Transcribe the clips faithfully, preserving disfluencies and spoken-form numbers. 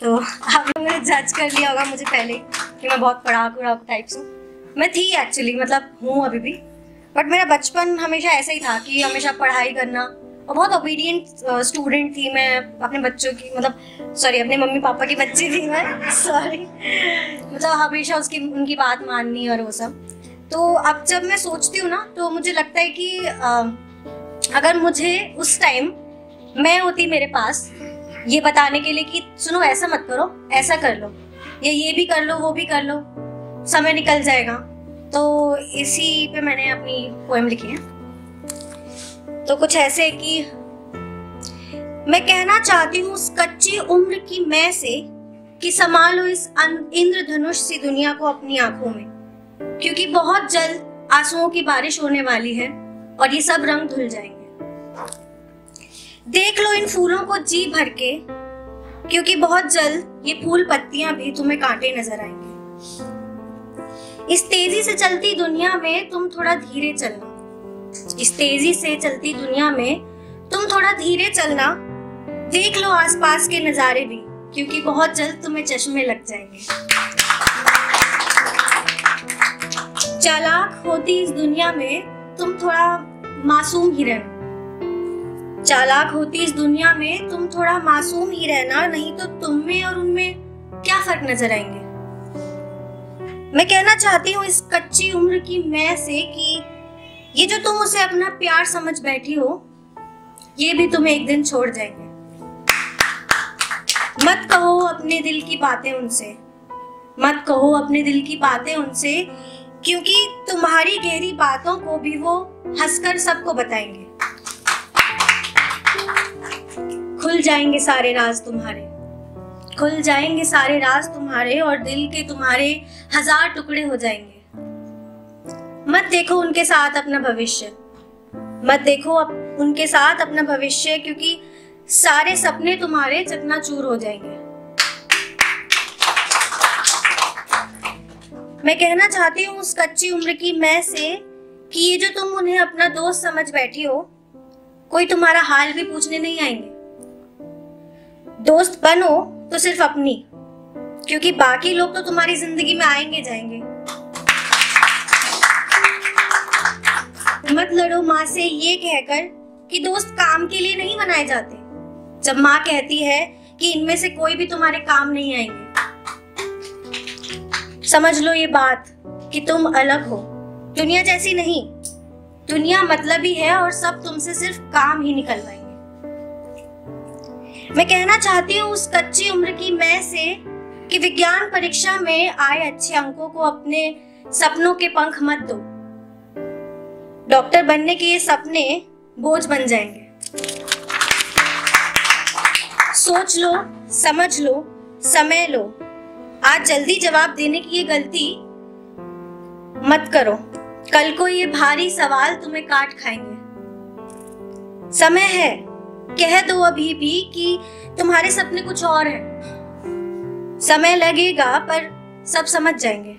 तो आपने मुझे जज कर लिया होगा मुझे पहले कि मैं बहुत पढ़ाकू वढ़ाकू टाइप से। मैं थी एक्चुअली, मतलब हूँ अभी भी, बट मेरा बचपन हमेशा ऐसा ही था कि हमेशा पढ़ाई करना, और बहुत ओबीडियंट स्टूडेंट थी मैं अपने बच्चों की, मतलब सॉरी अपने मम्मी पापा की बच्ची थी मैं, सॉरी मतलब हमेशा उसकी उनकी बात माननी और वो सब। तो अब जब मैं सोचती हूँ ना तो मुझे लगता है कि आ, अगर मुझे उस टाइम मैं होती मेरे पास ये बताने के लिए कि सुनो ऐसा मत करो, ऐसा कर लो, या ये भी कर लो वो भी कर लो, समय निकल जाएगा, तो इसी पे मैंने अपनी पोएम लिखी है। तो कुछ ऐसे कि मैं कहना चाहती हूँ उस कच्ची उम्र की मैं से कि संभालो इस इंद्रधनुष सी दुनिया को अपनी आंखों में, क्योंकि बहुत जल्द आंसुओं की बारिश होने वाली है और ये सब रंग धुल जाएंगे। देख लो इन फूलों को जी भर के, क्योंकि बहुत जल्द ये फूल पत्तियां भी तुम्हें कांटे नजर आएंगे। इस तेजी से चलती दुनिया में तुम थोड़ा धीरे चलना, इस तेजी से चलती दुनिया में तुम थोड़ा धीरे चलना। देख लो आसपास के नजारे भी, क्योंकि बहुत जल्द तुम्हें चश्मे लग जाएंगे। चालाक होती इस दुनिया में तुम थोड़ा मासूम ही रहना, चालाक होती इस दुनिया में तुम थोड़ा मासूम ही रहना, नहीं तो तुम में और उनमें क्या फर्क नजर आएंगे। मैं कहना चाहती हूँ इस कच्ची उम्र की मैं से कि ये जो तुम उसे अपना प्यार समझ बैठी हो, ये भी तुम्हें एक दिन छोड़ जाएंगे। मत कहो अपने दिल की बातें उनसे, मत कहो अपने दिल की बातें उनसे, क्योंकि तुम्हारी गहरी बातों को भी वो हंसकर सबको बताएंगे। खुल जाएंगे सारे राज तुम्हारे, खुल जाएंगे सारे राज तुम्हारे, और दिल के तुम्हारे हजार टुकड़े हो जाएंगे। मत देखो उनके साथ अपना भविष्य, मत देखो अप, उनके साथ अपना भविष्य, क्योंकि सारे सपने तुम्हारे चकनाचूर हो जाएंगे। मैं कहना चाहती हूँ उस कच्ची उम्र की मैं से कि ये जो तुम उन्हें अपना दोस्त समझ बैठी हो, कोई तुम्हारा हाल भी पूछने नहीं आएंगे। दोस्त बनो तो सिर्फ अपनी, क्योंकि बाकी लोग तो तुम्हारी जिंदगी में आएंगे जाएंगे। मत लड़ो माँ से ये कहकर कि दोस्त काम के लिए नहीं बनाए जाते, जब माँ कहती है कि इनमें से कोई भी तुम्हारे काम नहीं आएंगे। समझ लो ये बात कि तुम अलग हो, दुनिया जैसी नहीं, दुनिया मतलबी है और सब तुमसे सिर्फ काम ही निकलवाएंगे। मैं कहना चाहती हूँ उस कच्ची उम्र की मैं से कि विज्ञान परीक्षा में आए अच्छे अंकों को अपने सपनों के पंख मत दो, डॉक्टर बनने के ये सपने बोझ बन जाएंगे। सोच लो, समझ लो, समय लो, आज जल्दी जवाब देने की ये गलती मत करो, कल को ये भारी सवाल तुम्हें काट खाएंगे। समय है, कह दो अभी भी कि तुम्हारे सपने कुछ और हैं। समय लगेगा पर सब समझ जाएंगे।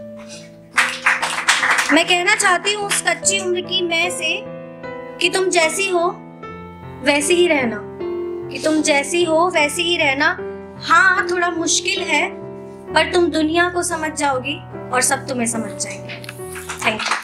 मैं कहना चाहती हूँ उस कच्ची उम्र की मैं से कि तुम जैसी हो वैसी ही रहना, कि तुम जैसी हो वैसी ही रहना। हाँ थोड़ा मुश्किल है, पर तुम दुनिया को समझ जाओगी और सब तुम्हें समझ जाएंगे। Thank you.